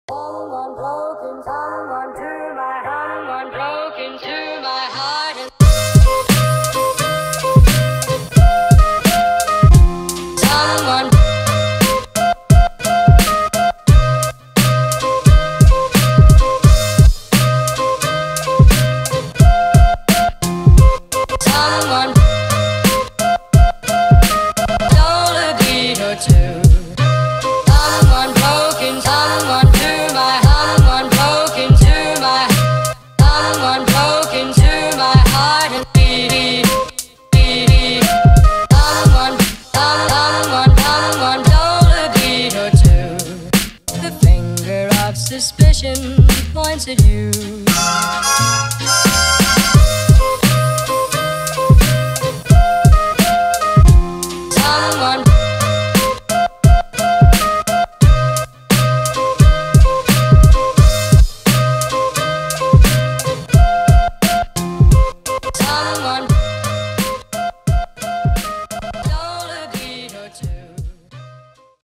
Someone broke into my heart and someone stole a deed or two. Someone broke into my someone broke into my someone broke into my heart and someone stole a deed or two. The finger of suspicion points at you. Someone someone